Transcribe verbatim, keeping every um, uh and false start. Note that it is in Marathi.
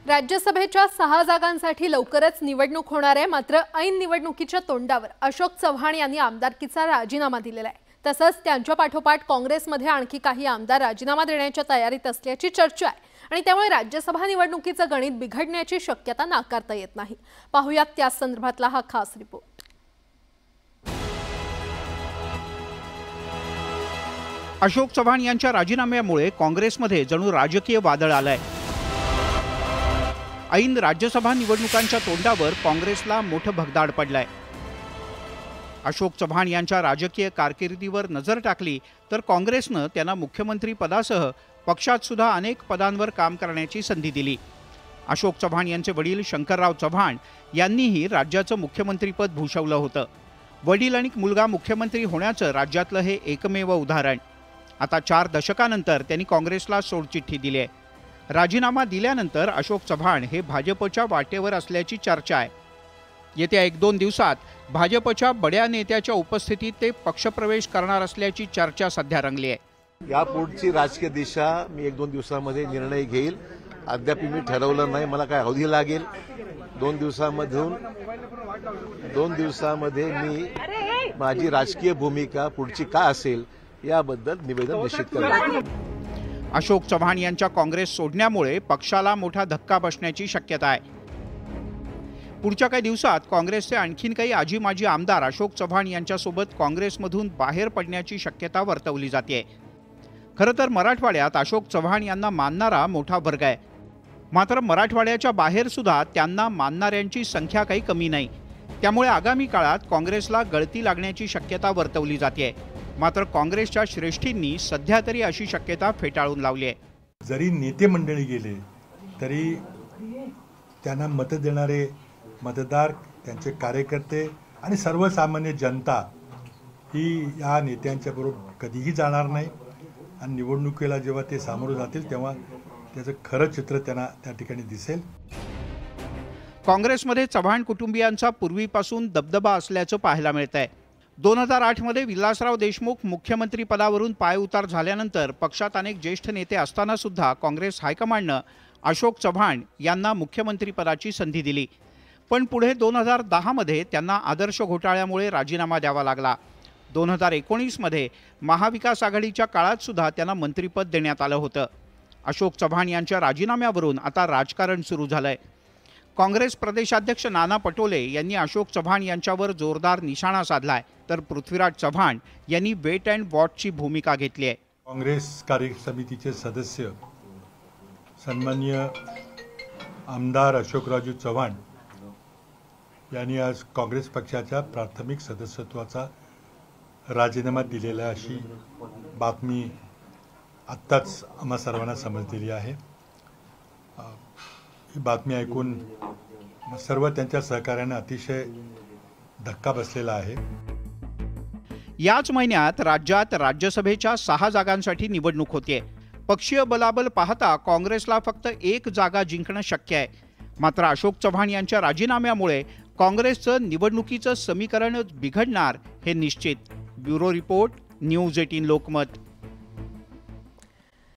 राज्यसभेच्या सहा जागांसाठी लवकरच निवडणूक होणार आहे। मात्र ऐन निवडणुकीच्या तोंडावर अशोक चव्हाण यांनी आमदारकीचा राजीनामा दिलेला आहे। तसंच त्यांच्या पाठोपाठ काँग्रेसमध्ये आणखी काही आमदार राजीनामा देण्याच्या तयारीत असल्याची चर्चा आहे आणि त्यामुळे राज्यसभा निवडणुकीचं गणित बिघडण्याची शक्यता नाकारता येत नाही। पाहूयात त्या संदर्भातला हा खास रिपोर्ट। अशोक चव्हाण यांच्या राजीनाम्यामुळे काँग्रेसमध्ये जणू राजकीय वादळ आलंय। ऐन राज्यसभा निवडणुकांच्या तोंडावर काँग्रेसला मोठं भगदाड पडलंय। अशोक चव्हाण यांच्या राजकीय कारकिर्दीवर नजर टाकली तर काँग्रेसनं त्यांना मुख्यमंत्री पदासह पक्षात सुद्धा अनेक पदांवर काम करण्याची संधी दिली। अशोक चव्हाण यांचे वडील शंकरराव चव्हाण यांनीही राज्याचं मुख्यमंत्रीपद भूषवलं होतं। वडील आणि मुलगा मुख्यमंत्री होण्याचं राज्यातलं हे एकमेव उदाहरण। आता चार दशकानंतर त्यांनी काँग्रेसला सोडचिठ्ठी दिली आहे। राजीनामा दिल्यानंतर अशोक चव्हाण हे भाजपच्या वाटेवर असल्याची चर्चा आहे। येत्या एक दोन दिवसात भाजपच्या बड्या नेत्याच्या उपस्थितीत ते पक्षप्रवेश करणार असल्याची चर्चा सध्या रंगली आहे। यापुढची राजकीय दिशा मी एक दोन दिवसांमध्ये निर्णय घेईल। अद्याप मी ठरवलं नाही, मला काय अवधी लागेल। दोन दिवसांमधून दोन दिवसांमध्ये मी माझी राजकीय भूमिका पुढची काय असेल याबद्दल निवेदन निश्चित करेन। अशोक चव्हाण यांच्या काँग्रेस सोडण्यामुळे पक्षाला मोठा धक्का बसण्याची शक्यता आहे। पुढच्या काही दिवसात काँग्रेसचे आणखीन काही आजी माजी आमदार अशोक चव्हाण यांच्यासोबत काँग्रेसमधून बाहेर पडण्याची शक्यता वर्तवली जाते। खरं तर मराठवाड्यात अशोक चव्हाण यांना मानणारा मोठा वर्ग आहे। मात्र मराठवाड्याच्या बाहेर सुद्धा त्यांना मानणाऱ्यांची संख्या काही कमी नाही। त्यामुळे आगामी काळात काँग्रेसला गळती लागण्याची शक्यता वर्तवली जाते। मात्र काँग्रेसच्या श्रेष्ठींनी सध्या तरी अशी शक्यता फेटाळून लावली आहे। जरी नेते मंडळी गेले तरी त्यांना मत देणारे मतदार, त्यांचे कार्यकर्ते आणि सर्वसामान्य जनता ही या नेत्यांच्या बरोबर कधीही जाणार नाही आणि निवडणुकीला जेव्हा ते सामोरं जातील तेव्हा त्याचं खरं चित्र त्यांना त्या ठिकाणी दिसेल। काँग्रेसमध्ये चव्हाण कुटुंबियांचा पूर्वीपासून दबदबा असल्याचं पाहायला मिळतंय। दोन हजार आठ मध्ये विलासराव देशमुख मुख्यमंत्री पदावरून पायउतार झाल्यानंतर पक्षात अनेक ज्येष्ठ नेते असताना सुद्धा काँग्रेस हायकमांडनं अशोक चव्हाण यांना मुख्यमंत्री पदाची संधी दिली। पण पुढे दोन हजार दहा मध्ये त्यांना आदर्श घोटाळ्यामुळे राजीनामा द्यावा लागला। दोन हजार एकोणीस मध्ये महाविकास आघाडीच्या काळात सुद्धा त्यांना मंत्रिपद देण्यात आलं होतं। अशोक चव्हाण यांच्या राजीनाम्यावरून आता राजकारण सुरू झालंय। काँग्रेस प्रदेशाध्यक्ष नाना पटोले यांनी अशोक चव्हाण यांच्यावर जोरदार निशाणा साधलाय, तर पृथ्वीराज चव्हाण यांनी वेट अँड वॉचची भूमिका घेतली आहे। काँग्रेस कार्य समितीचे सदस्य सन्माननीय आमदार अशोकरावजी चव्हाण यांनी आज काँग्रेस पक्षाच्या प्राथमिक सदस्यत्वाचा राजीनामा दिलेला अशी बातमी आत्ताच आम्हा सर्वांना समजलेली आहे। ही बातमी ऐकून सर्व त्यांच्या सहकार्याने अतिशय धक्का बसलेला आहे। याच महिन्यात राज्यात राज्यसभेच्या सहा जागांसाठी निवडणूक होते। पक्षीय बलाबल पाहता काँग्रेसला फक्त एक जागा जिंकणं शक्य आहे। मात्र अशोक चव्हाण यांच्या राजीनाम्यामुळे काँग्रेसचं निवडणुकीचं समीकरण बिघडणार हे निश्चित। ब्युरो रिपोर्ट, न्यूज अठरा लोकमत।